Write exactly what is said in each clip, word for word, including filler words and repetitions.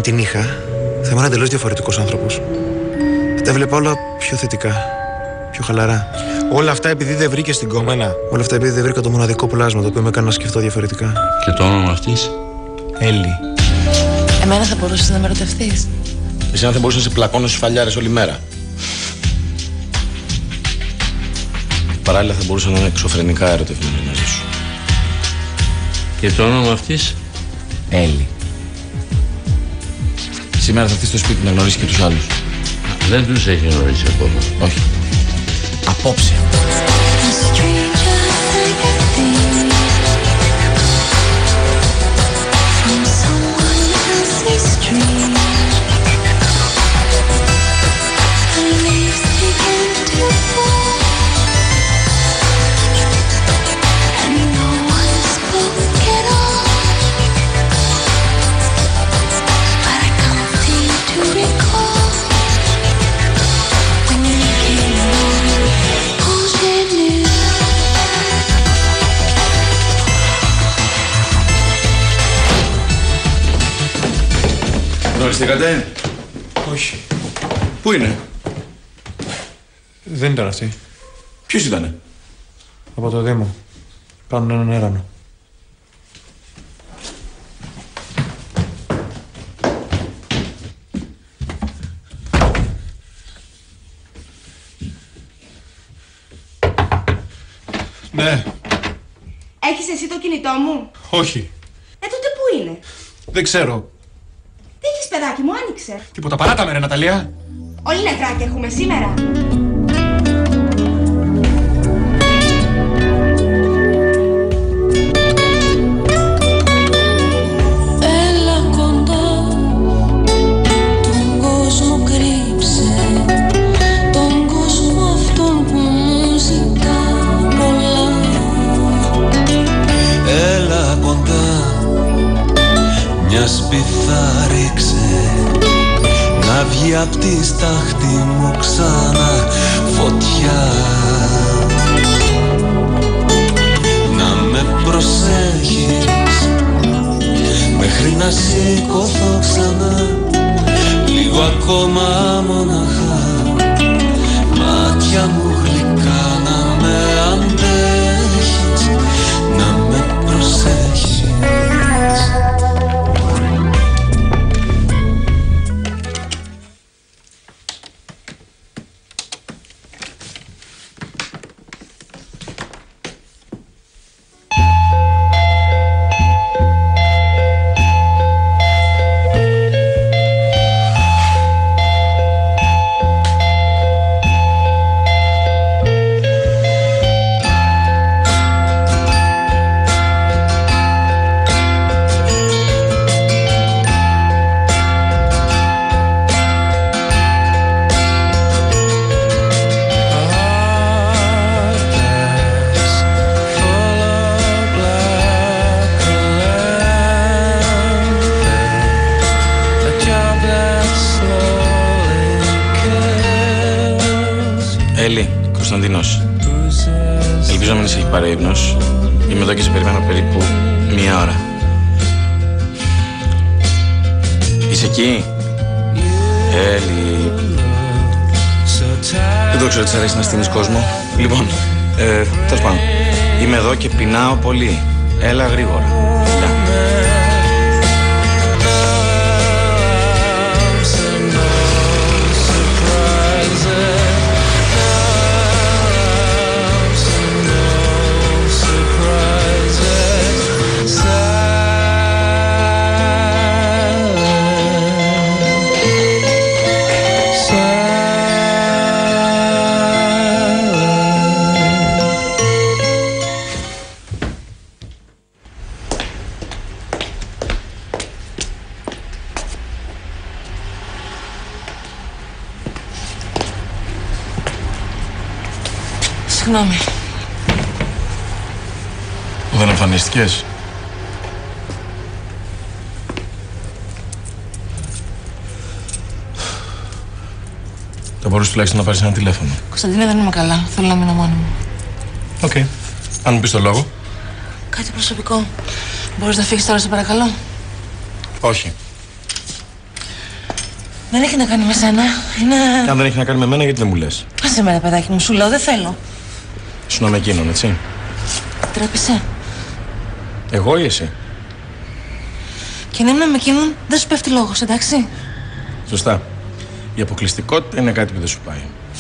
την είχα, θα ήμουν εντελώς διαφορετικός άνθρωπος. Θα τα έβλεπα όλα πιο θετικά, πιο χαλαρά. Όλα αυτά επειδή δεν βρήκες την κομμένα. Όλα αυτά επειδή δεν βρήκα το μοναδικό πλάσμα το οποίο με έκανε να σκεφτώ διαφορετικά. Και το όνομα αυτής? Έλλη. Εμένα θα μπορούσες να με ερωτευτείς? Εσένα θα μπορούσες να σε πλακώνω στις φαλιάρες όλη μέρα. Παράλληλα θα μπορούσα να είναι εξωφρενικά ερωτευμένη μαζί σου. Και το όνομα αυτής? Έλλη. Σήμερα θα έρθει στο σπίτι να γνωρίσει και τους άλλους. Δεν τους έχει γνωρίσει ακόμα. Όχι. Απόψε. Γνωριστήκατε? Όχι. Πού είναι? Δεν ήταν αυτή. Ποιος ήτανε? Από το Δήμο. Κάνουν έναν έρανο. Ναι. Έχεις εσύ το κινητό μου? Όχι. Ε, τότε πού είναι? Δεν ξέρω. Τι έχεις, παιδάκι μου, άνοιξε. Τίποτα, παράτα με ρε Ναταλία. Όλοι νεκράκια έχουμε σήμερα. Έλα κοντά, τον κόσμο κρύψε, τον κόσμο αυτόν που μου ζητά πολλά. Έλα κοντά, μια σπιθά ρίξε, να βγει απ' τη στάχτη μου ξανά φωτιά. Να με προσέχεις μέχρι να σηκωθώ ξανά, λίγο ακόμα μοναχά. Μάτια μου γλυκά να με αντέχεις, να με προσέχεις. Έλλη, Κωνσταντίνος. Ελπίζω να μην σε έχει πάρει ύπνος. Είμαι εδώ και σε περιμένω περίπου μία ώρα. Είσαι εκεί? Έλλη. Δεν το ξέρω τι σ' αρέσει να στείνεις κόσμο. Λοιπόν, ε, τέλος πάντων. Είμαι εδώ και πεινάω πολύ. Έλα γρήγορα. Γεια. Συγγνώμη. Δεν εμφανίστηκες? Θα μπορούσες τουλάχιστον να πάρεις ένα τηλέφωνο. Κωνσταντίνε, δεν είμαι καλά. Θέλω να μείνω μόνη μου. Οκ. Okay. Αν μου πεις το λόγο. Κάτι προσωπικό. Μπορείς να φύγεις τώρα, σε παρακαλώ? Όχι. Δεν έχει να κάνει με σένα. Είναι... Και αν δεν έχει να κάνει με μένα, γιατί δεν μου λες? Άσε με, παιδάκι μου, σου λέω, δεν θέλω. Ήσουν με εκείνον, έτσι? Τρέπεσαι. Εγώ ή εσύ? Και να ήμουν με εκείνον, δεν σου πέφτει λόγος, εντάξει? Σωστά. Η αποκλειστικότητα είναι κάτι που δεν σου πάει.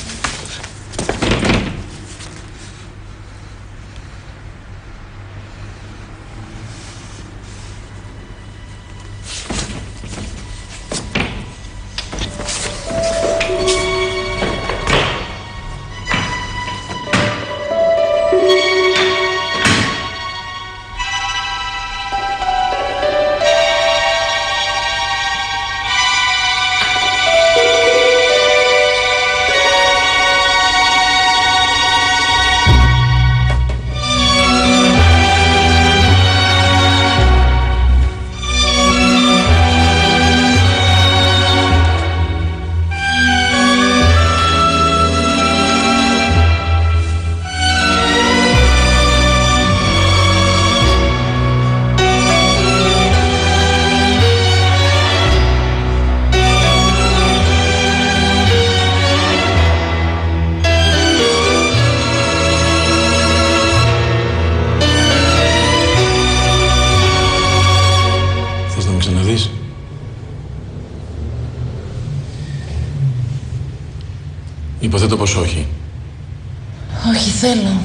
Υποθέτω πως όχι. Όχι, θέλω.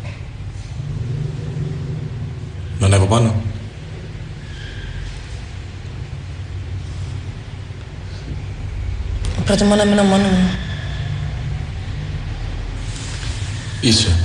Να ανέβω πάνω. Προτιμώ να μείνω μόνο μου. Είσαι.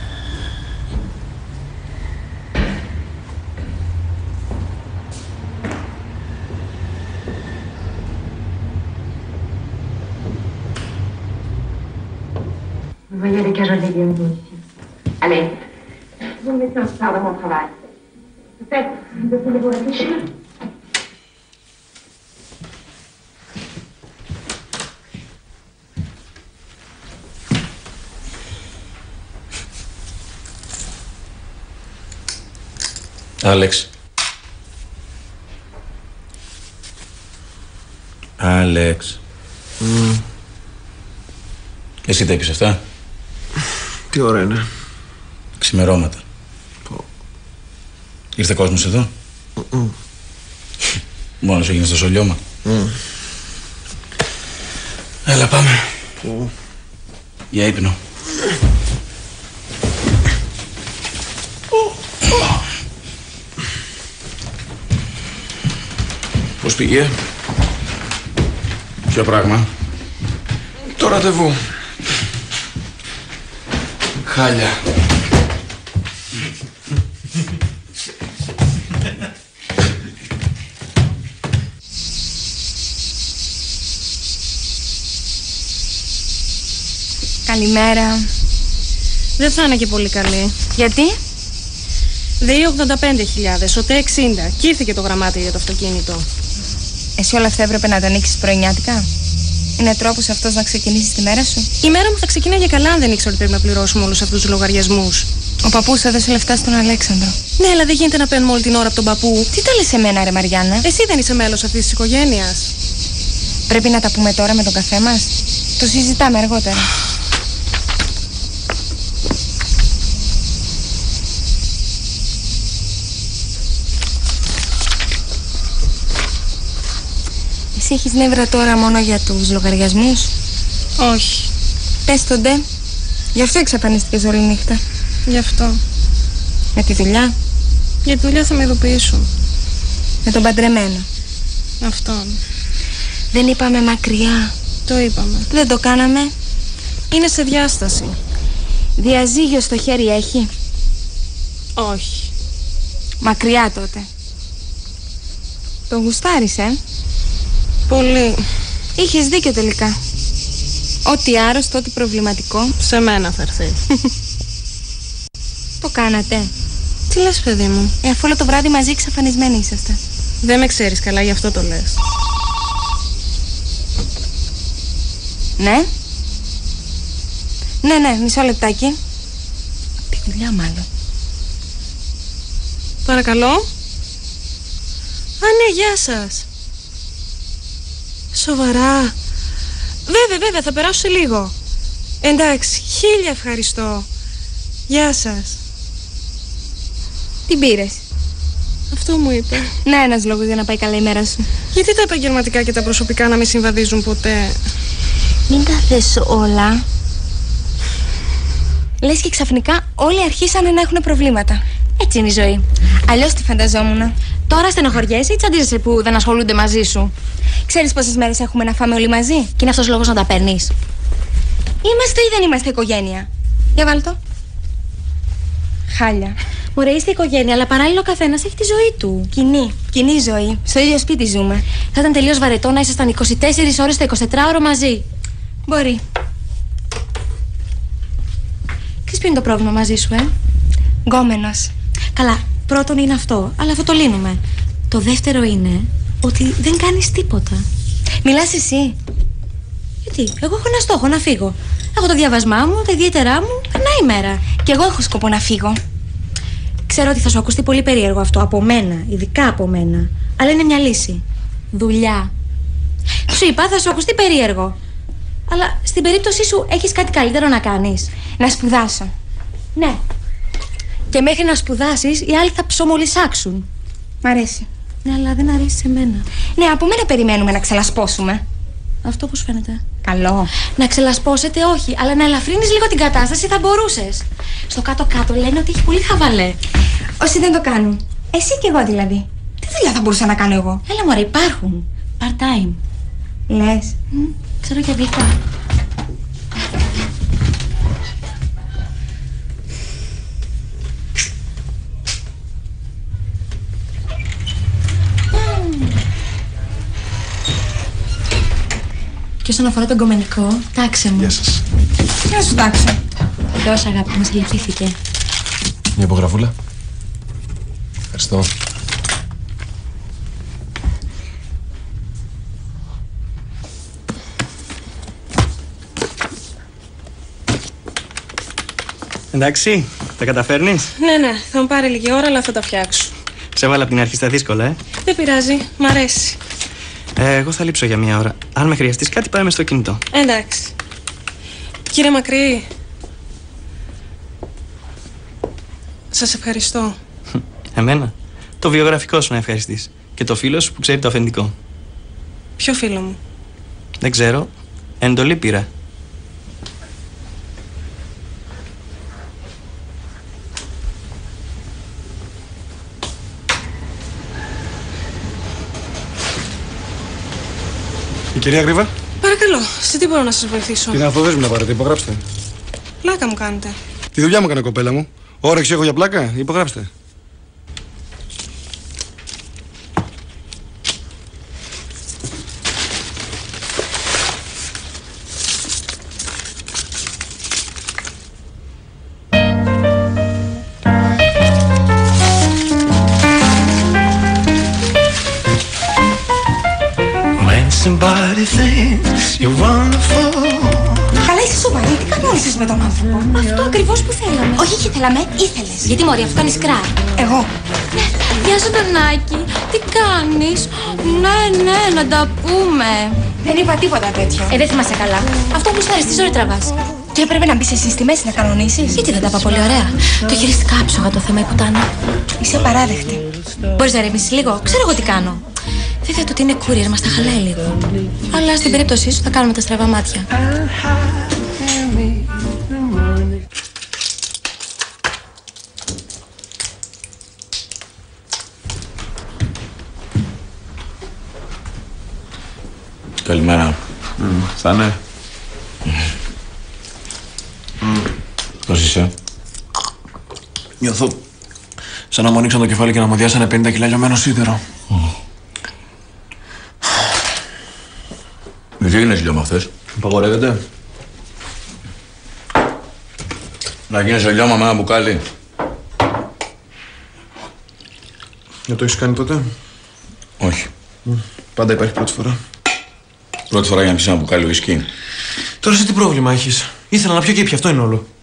Veuillez décajoler bientôt ici. Allez, vous me mettez en retard dans mon travail. Peut-être, vous voulez vous réfléchir? Άλεξ. Άλεξ. Mm. Εσύ τα είπες αυτά? Τι ώρα είναι? Ξημερώματα. Πω. Ήρθε κόσμος εδώ? Mm. Μόνος έγινες στο σωλιώμα? Mm. Έλα πάμε. Mm. Για ύπνο. Πώς πήγε? Ποιο πράγμα? Το ραντεβού. Χάλια. Καλημέρα. Δεν θα είναι και πολύ καλή. Γιατί? δύο ογδόντα πέντε χιλιάδες, ΟΤΕ εξήντα. Και ήρθε και το γραμμάτιο για το αυτοκίνητο. Εσύ όλα αυτά έπρεπε να τα ανοίξεις πρωινιάτικα. Είναι τρόπος αυτός να ξεκινήσεις τη μέρα σου. Η μέρα μου θα ξεκινάει καλά αν δεν ήξερα ότι πρέπει να πληρώσουμε όλους αυτούς τους λογαριασμούς. Ο παππούς θα δώσει λεφτά στον Αλέξανδρο. Ναι, αλλά δεν γίνεται να παίρνουμε όλη την ώρα από τον παππού. Τι τα λες σε μένα, ρε Μαριάννα? Εσύ δεν είσαι μέλος αυτής της οικογένειας. Πρέπει να τα πούμε τώρα με τον καφέ μας. Το συζητάμε αργότερα. Εσύ έχεις νεύρα τώρα μόνο για τους λογαριασμούς? Όχι. Πες τον ντε. Γι' αυτό εξαφανίστηκες όλη νύχτα. Γι' αυτό. Με τη δουλειά? Για τη δουλειά θα με ειδοποιήσουν. Με τον παντρεμένο? Αυτόν. Δεν είπαμε μακριά. Το είπαμε. Δεν το κάναμε. Είναι σε διάσταση. Διαζύγιο στο χέρι έχει? Όχι. Μακριά τότε. Τον γουστάρεις, ε? Πολύ. Είχες δίκιο τελικά. Ό,τι άρρωστο, ό,τι προβληματικό, σε μένα θα έρθει. Το κάνατε? Τι λες, παιδί μου? Ε, αφού όλο το βράδυ μαζί εξαφανισμένοι είσαστε. Δεν με ξέρεις καλά, γι' αυτό το λες. Ναι. Ναι, ναι, μισό λεπτάκι. Απ' τη δουλειά μάλλον. Παρακαλώ. Α, ναι, γεια σας. Σοβαρά? Βέβαια, βέβαια, θα περάσω σε λίγο. Εντάξει, χίλια ευχαριστώ. Γεια σας. Τι πήρες? Αυτό μου είπε. Να, ένας λόγος για να πάει καλά η μέρα σου. Γιατί τα επαγγελματικά και τα προσωπικά να μην συμβαδίζουν ποτέ? Μην τα θες όλα. Λες και ξαφνικά όλοι αρχίσανε να έχουν προβλήματα. Έτσι είναι η ζωή. Αλλιώς τη φανταζόμουν. Τώρα στενοχωριέσαι ή τσαντίζεσαι που δεν ασχολούνται μαζί σου? Ξέρεις πόσες μέρες έχουμε να φάμε όλοι μαζί? Και είναι αυτός λόγος να τα παίρνεις? Είμαστε ή δεν είμαστε οικογένεια? Για βάλ' το. Χάλια. Μωρέ, είστε οικογένεια, αλλά παράλληλα ο καθένας έχει τη ζωή του. Κοινή. Κοινή ζωή. Στο ίδιο σπίτι ζούμε. Θα ήταν τελείως βαρετό να ήσασταν είκοσι τέσσερις ώρες το εικοσιτετράωρο μαζί. Μπορεί. Ξέρεις ποιο είναι το πρόβλημα μαζί σου, ε? Γκόμενος. Καλά, πρώτον είναι αυτό, αλλά αυτό το λύνουμε. Το δεύτερο είναι ότι δεν κάνεις τίποτα. Μιλάς εσύ? Γιατί, εγώ έχω ένα στόχο, να φύγω. Έχω το διαβασμά μου, τα ιδιαίτερά μου, περνάει η μέρα. Κι εγώ έχω σκοπό να φύγω. Ξέρω ότι θα σου ακουστεί πολύ περίεργο αυτό από μένα, ειδικά από μένα. Αλλά είναι μια λύση. Δουλειά. Σου είπα, θα σου ακουστεί περίεργο. Αλλά στην περίπτωσή σου έχεις κάτι καλύτερο να κάνεις? Να σπουδάσω. Ναι. Και μέχρι να σπουδάσεις, οι άλλοι θα ψωμολυσάξουν. Μ' αρέσει. Ναι, αλλά δεν αρέσει σε μένα. Ναι, από μένα περιμένουμε να ξελασπώσουμε. Αυτό πώς φαίνεται? Καλό. Να ξελασπώσετε όχι, αλλά να ελαφρύνεις λίγο την κατάσταση θα μπορούσες. Στο κάτω-κάτω λένε ότι έχει πολύ χαβαλέ. Όσοι δεν το κάνουν. Εσύ κι εγώ δηλαδή. Τι δουλειά θα μπορούσα να κάνω εγώ? Έλα μωρέ, υπάρχουν. Part-time. Λες? Mm, ξέρω και αγγλικά. Και όσον αφορά τον κομμενικό, τάξε μου. Γεια σας. Να σου τάξω. Θεός αγάπη, μας λυπήθηκε. Μια υπογραφούλα. Ευχαριστώ. Εντάξει, τα καταφέρνεις? Ναι, ναι, θα μου πάρει λίγη ώρα, αλλά θα τα φτιάξω. Σε βάλα από την αρχή στα δύσκολα, ε. Δεν πειράζει, μ' αρέσει. ε εγώ θα λείψω για μια ώρα. Αν με χρειαστείς κάτι, πάμε στο κινητό. Εντάξει. Κύριε Μακρύ, σας ευχαριστώ. Εμένα? Το βιογραφικό σου να ευχαριστείς. Και το φίλο σου που ξέρει το αφεντικό. Ποιο φίλο μου? Δεν ξέρω. Εντολή πήρα. Η κυρία Γρήβα. Παρακαλώ, σε τι μπορώ να σας βοηθήσω? Την αφοδές μου να πάρετε, υπογράψτε. Πλάκα μου κάνετε. Τη δουλειά μου έκανε κοπέλα μου. Όρεξη έχω για πλάκα, υπογράψτε. Somebody thinks you're wonderful. Καλά, είσαι σοβαρή, τι κανόνισες με τον άνθρωπο? Αυτό ακριβώς που θέλαμε. Όχι, είχε θέλαμε, ήθελες. Γιατί μωρή, αυτό κάνει σκρά. Εγώ. Ναι, γεια σου Ντανάκη, τι κάνεις? Ναι, ναι, να τα πούμε. Δεν είπα τίποτα τέτοιο. Ε, δεν θυμάσαι καλά. Αυτό που στάρεις, τι ζωή τραβάς? Και έπρεπε να μπεις εσύ στη μέση να κανονίσεις. Γιατί δεν τα είπα πολύ ωραία? Το χειριστικά άψογα το θέμα η πουτάνα. Είσαι απαράδεκτη. Μπορείς να ρεμίσεις λίγο? Ξέρω εγώ τι κάνω. Βέβαια το ότι είναι courier μας τα χαλάει λίγο. Αλλά στην περίπτωσή σου θα κάνουμε τα στραβά μάτια. Καλημέρα. Mm, θα ναι. Mm. Πώς είσαι? Νιώθω σαν να μου ανοίξαν το κεφάλι και να μου διάσανε πενήντα κιλά λιωμένο σίδερο. Mm. Γιατί έγινες λιώμα χθες? Απαγορεύεται. Να γίνεσαι λιώμα με ένα μπουκάλι. Δεν το έχεις κάνει ποτέ? Όχι. Mm. Πάντα υπάρχει πρώτη φορά. Πρώτη φορά για να πεις ένα μπουκάλι ουίσκι. Τώρα σε τι πρόβλημα έχεις? Ήθελα να πιω και ήπια, αυτό είναι όλο.